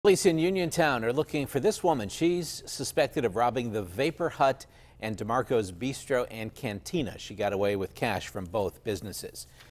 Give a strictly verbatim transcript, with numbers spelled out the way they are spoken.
Police in Uniontown are looking for this woman. She's suspected of robbing the Vapor Hut and DeMarco's Bistro and Cantina. She got away with cash from both businesses.